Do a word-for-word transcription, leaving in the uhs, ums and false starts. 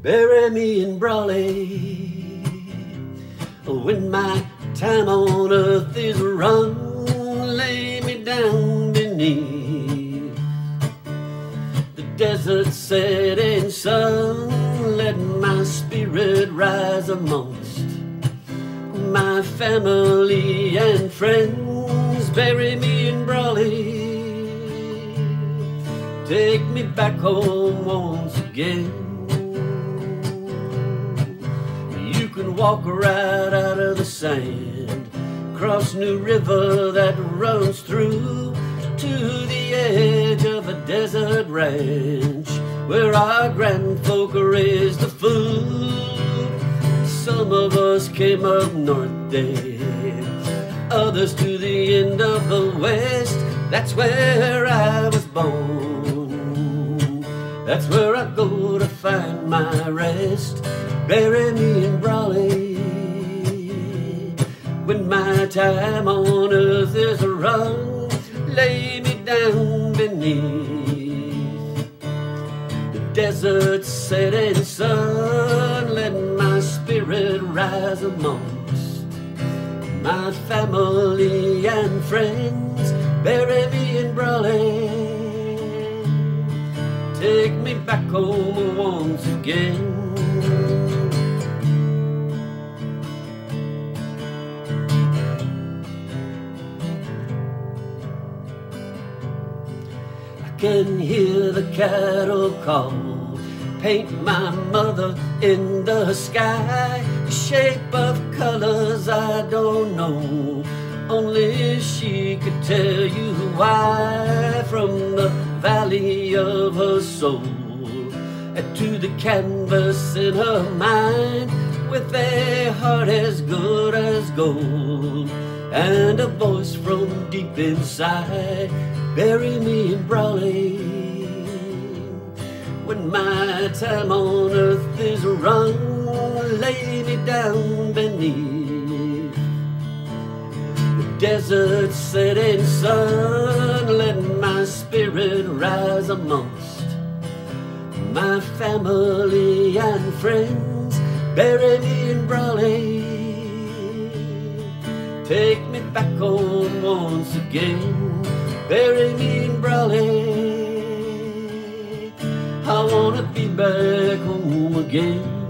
Bury me in Brawley when my time on earth is run. Lay me down beneath the desert setting sun. Let my spirit rise amongst my family and friends. Bury me in Brawley, take me back home once again. You can walk right out of the sand, cross New River that runs through to the edge of a desert ranch where our grandfolk raised the food. Some of us came up north there, others to the end of the west. That's where I was born, that's where I go to find my rest. Bury me in Brawley when my time on earth is run. Lay me down beneath the desert setting sun. Let my spirit rise amongst my family and friends. Bury me in Brawley, take me back home once again. I can hear the cattle call, paint my mother in the sky. The shape of colors I don't know, only she could tell you why. From the valley of her soul to the canvas in her mind, with a heart as good as gold and a voice from deep inside. Bury me in Brawley when my time on earth is run. Lay me down beneath the desert setting sun. Let my spirit rise amongst my family and friends. Bury me in Brawley, take me back home once again. Bury me in Brawley, I wanna be back home again.